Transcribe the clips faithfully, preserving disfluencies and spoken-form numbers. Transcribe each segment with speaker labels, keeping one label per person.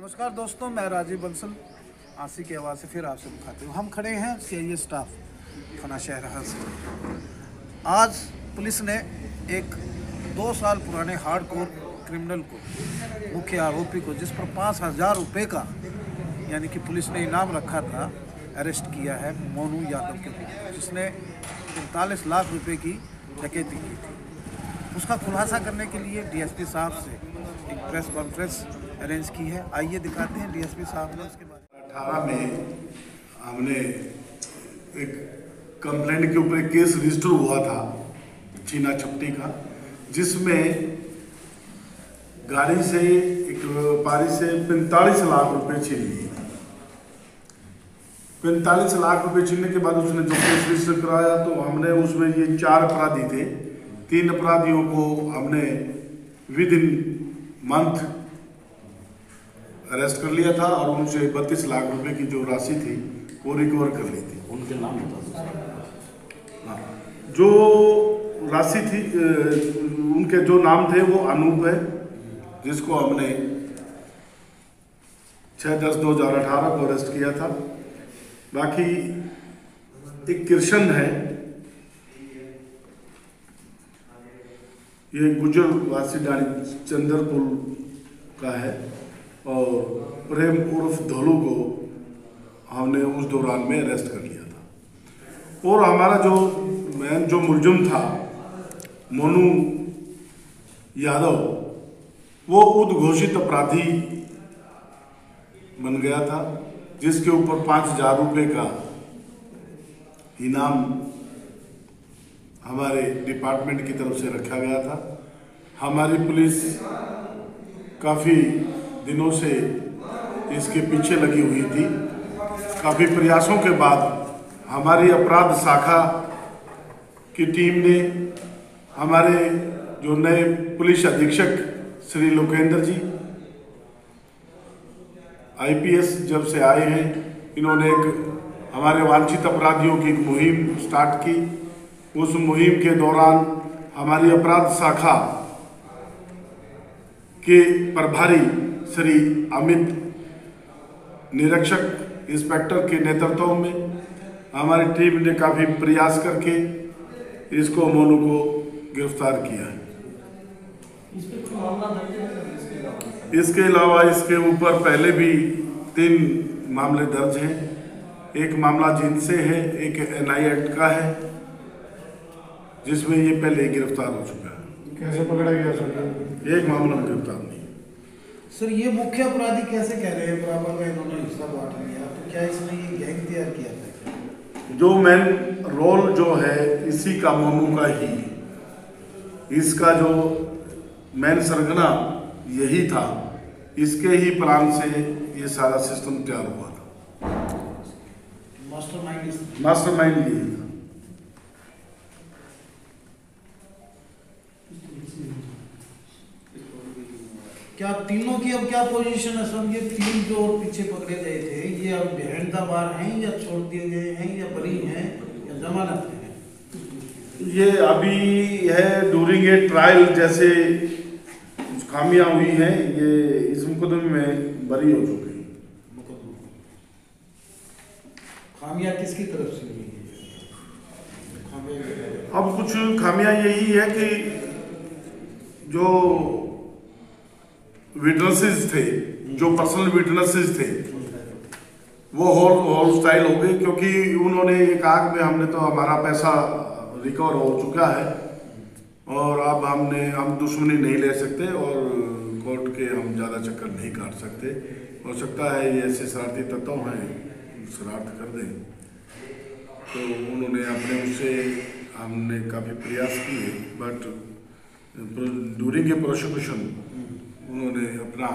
Speaker 1: नमस्कार दोस्तों, मैं राजीव बंसल आंसी की आवाज़ से फिर आपसे दिखाते हूँ। हम खड़े हैं सी आई ए स्टाफ थाना शहरहा से। आज पुलिस ने एक दो साल पुराने हार्डकोर क्रिमिनल को, मुख्य आरोपी को, जिस पर पाँच हज़ार रुपये का यानी कि पुलिस ने इनाम रखा था, अरेस्ट किया है मोनू यादव के, जिसने पैंतालीस लाख रुपए की डकैती की थी। उसका खुलासा करने के लिए डी एस पी साहब से एक प्रेस कॉन्फ्रेंस अरेंज की है। आइए दिखाते हैं डी एस पी साहब ने उसके बारे में।
Speaker 2: अठारह में हमने एक कंप्लेंट के ऊपर एक केस रजिस्टर हुआ था छीना छपटी का, जिसमें गाड़ी से एक व्यापारी से पैंतालीस लाख रुपए छीन लिए। पैंतालीस लाख रुपए छीनने के बाद उसने जो केस रजिस्टर कराया तो हमने उसमें ये चार अपराधी थे, तीन अपराधियों को हमने विद इन मंथ अरेस्ट कर लिया था और उनसे बत्तीस लाख रुपए की जो राशि थी वो रिकवर कर ली थी।
Speaker 3: उनके नाम बता।
Speaker 2: हाँ, जो राशि थी, उनके जो नाम थे वो अनूप है, जिसको हमने छः दस दो हजार अठारह को अरेस्ट किया था। बाकी एक कृष्ण है, ये गुजर वासी डाणी चंद्रपुर का है, और प्रेम उर्फ धोलू को हमने उस दौरान में अरेस्ट कर लिया था। और हमारा जो मैन जो मुलजिम था मोनू यादव, वो उद्घोषित अपराधी बन गया था, जिसके ऊपर पाँच हजार रुपये का इनाम हमारे डिपार्टमेंट की तरफ से रखा गया था। हमारी पुलिस काफ़ी दिनों से इसके पीछे लगी हुई थी। काफ़ी प्रयासों के बाद हमारी अपराध शाखा की टीम ने, हमारे जो नए पुलिस अधीक्षक Shri Lokendra ji I P S जब से आए हैं, इन्होंने एक हमारे वांछित अपराधियों की एक मुहिम स्टार्ट की। उस मुहिम के दौरान हमारी अपराध शाखा के प्रभारी श्री अमित निरीक्षक इंस्पेक्टर के नेतृत्व में हमारी टीम ने काफ़ी प्रयास करके इसको मोनू को गिरफ्तार किया है। इसके अलावा इसके ऊपर पहले भी तीन मामले दर्ज हैं। एक मामला जींद से है, एक एन आई एक्ट का है, जिसमें ये पहले गिरफ्तार हो चुका है।
Speaker 4: कैसे पकड़ा गया सर?
Speaker 2: एक मामला में गिरफ्तार नहीं।
Speaker 1: सर, ये मुख्य अपराधी कैसे कह रहे हैं बराबर में इन्होंने हिस्सा बांट लिया, तो क्या इसने ये गैंग तैयार किया था?
Speaker 2: जो मेन रोल जो है इसी का, मोनू का ही, इसका जो मेन सरगना यही था, इसके ही प्लान से ये सारा सिस्टम तैयार हुआ था।
Speaker 1: मास्टरमाइंड
Speaker 2: मास्टरमाइंड यही था।
Speaker 1: क्या तीनों की अब क्या पोजीशन है सर? ये तीन जो पीछे पकड़े गए थे, ये अब बिहाइंड द बार हैं या छोड़ दिए गए हैं या बरी हैं या जमानत पे हैं?
Speaker 2: ये अभी है ड्यूरिंग ए ट्रायल, जैसे खामियां हुई हैं, ये इस मुकदमे में बरी हो चुकी है।
Speaker 1: खामियां किसकी तरफ से हुई है?
Speaker 2: अब कुछ खामियां यही है कि जो विटनेसेस थे, जो पर्सनल विटनेसेस थे, वो होल होल स्टाइल हो गए, क्योंकि उन्होंने ये कहा कि हमने तो हमारा पैसा रिकवर हो चुका है और अब हमने हम दुश्मनी नहीं ले सकते और कोर्ट के हम ज़्यादा चक्कर नहीं काट सकते। हो सकता है ये ऐसे शरारती तत्व हैं, शरारत कर दें, तो उन्होंने अपने उससे हमने काफ़ी प्रयास किए, बट ड्यूरिंग ए प्रोसिक्यूशन उन्होंने अपना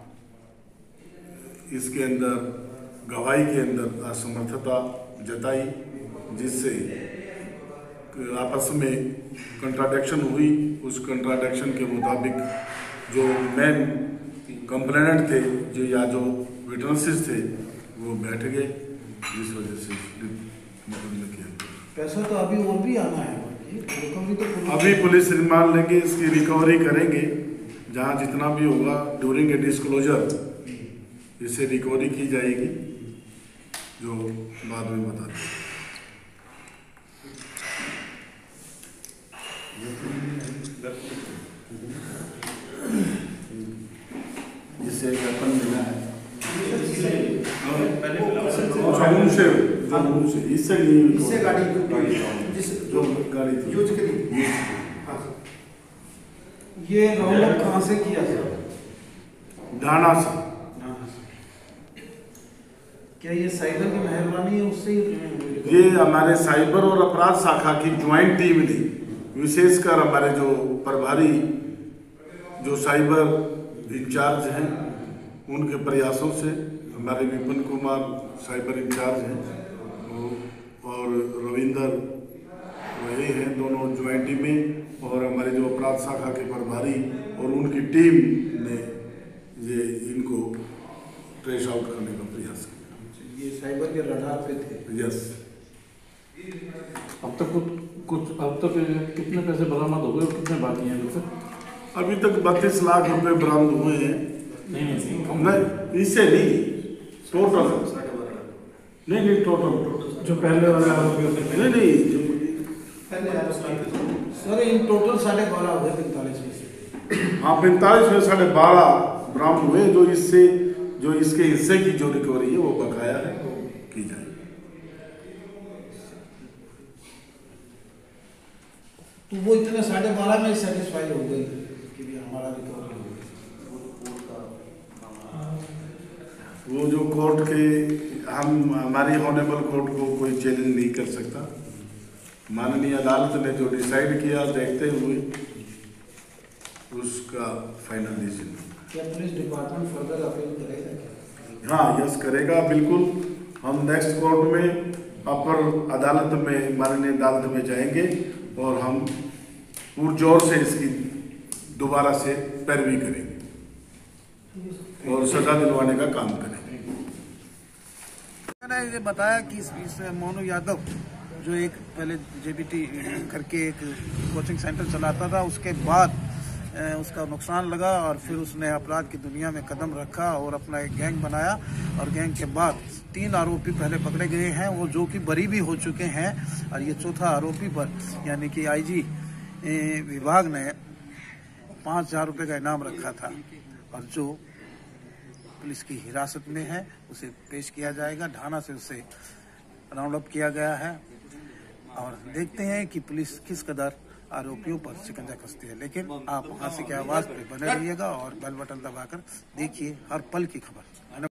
Speaker 2: इसके अंदर गवाही के अंदर असमर्थता जताई, जिससे आपस में कंट्राडिक्शन हुई। उस कंट्राडिक्शन के मुताबिक जो मेन कंप्लेनेंट थे जो या जो विटनेसेस थे वो बैठ गए, जिस वजह से मुकदमे किया।
Speaker 1: पैसा तो अभी और भी आना है, तो
Speaker 2: अभी पुलिस रिमांड लेंगे, इसकी रिकवरी करेंगे, जहाँ जितना भी होगा ड्यूरिंग ए डिस्क्लोजर इसे रिकवरी की जाएगी, जो बाद में बता दें। जिससे वेपन मिला है जमुन से जमुन से इससे
Speaker 1: इससे गाड़ी जिस
Speaker 2: जो गाड़ी थी
Speaker 1: यूज करी। ये राउंड कहाँ से किया था?
Speaker 2: ढाना से।
Speaker 1: क्या ये साइबर की मेहरबानी है उससे?
Speaker 2: ये हमारे साइबर और अपराध शाखा की ज्वाइंट टीम ने, विशेषकर हमारे जो प्रभारी जो साइबर इंचार्ज हैं उनके प्रयासों से, हमारे विपिन कुमार साइबर इंचार्ज हैं और रविंदर वही हैं, दोनों ज्वाइंट टीमें, और हमारे जो अपराध शाखा के प्रभारी और उनकी टीम ने ये इनको ट्रेस आउट करने का प्रयास किया।
Speaker 1: ये साइबर के रडार पे थे।
Speaker 2: यस।
Speaker 4: अब तक कुछ कुछ अब तक कितने पैसे बरामद हो गए और कितने बाकी हैं अभी तक?
Speaker 2: अभी तक बत्तीस लाख रुपए बरामद हुए हैं।
Speaker 4: नहीं नहीं
Speaker 2: नहीं, इससे नहीं, टोटल नहीं नहीं टोटल
Speaker 4: जो पहले वाले आरोपी होते थे।
Speaker 2: नहीं नहीं जो
Speaker 1: सर इन टोटल साढ़े बारह हो गए पैंतालीस में से।
Speaker 2: हाँ पैंतालीस में साढ़े बारह बरामद हुए। जो इससे जो इसके हिस्से की जो रिकवरी है वो बकाया है, वो की जाएगी।
Speaker 1: तो वो इतने साढ़े बारह में सेटिस्फाई हो गई कि भी हमारा रिकवरी हो गई।
Speaker 2: वो जो कोर्ट के, हम हमारी ऑनरेबल कोर्ट को कोई चैलेंज नहीं कर सकता। माननीय अदालत ने जो डिसाइड किया, देखते हुए उसका फाइनल डिसीजन।
Speaker 1: क्या पुलिस डिपार्टमेंट फर्दर अपील करेगा क्या?
Speaker 2: हाँ यस करेगा, बिल्कुल। हम नेक्स्ट कोर्ट में अपर अदालत में, माननीय अदालत में जाएंगे और हम पुरजोर से इसकी दोबारा से पैरवी करेंगे और सजा दिलवाने का काम करेंगे।
Speaker 1: मैंने ये बताया कि इस, इस मोनू यादव जो एक पहले जेबीटी करके एक कोचिंग सेंटर चलाता था, उसके बाद उसका नुकसान लगा और फिर उसने अपराध की दुनिया में कदम रखा और अपना एक गैंग बनाया। और गैंग के बाद तीन आरोपी पहले पकड़े गए हैं, वो जो कि बरी भी हो चुके हैं। और ये चौथा आरोपी पर यानी कि आईजी विभाग ने पाँच हजार रुपये का इनाम रखा था और जो पुलिस की हिरासत में है उसे पेश किया जाएगा। ढाना से उसे राउंड अप किया गया है और देखते हैं कि पुलिस किस कदर आरोपियों पर शिकंजा कसती है। लेकिन आप हासिल की आवाज पे बने रहिएगा और बेल बटन दबाकर देखिए हर पल की खबर।